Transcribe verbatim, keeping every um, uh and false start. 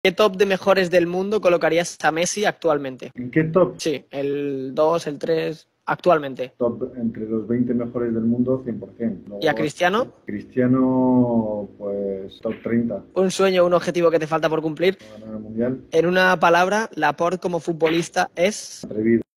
¿Qué top de mejores del mundo colocarías a Messi actualmente? ¿En qué top? Sí, el dos, el tres, actualmente. Top entre los veinte mejores del mundo, cien por ciento. ¿Y a Luego, Cristiano? Cristiano, pues top treinta. Un sueño, un objetivo que te falta por cumplir. Ganar el mundial. En una palabra, Laporte como futbolista es... Atrevido.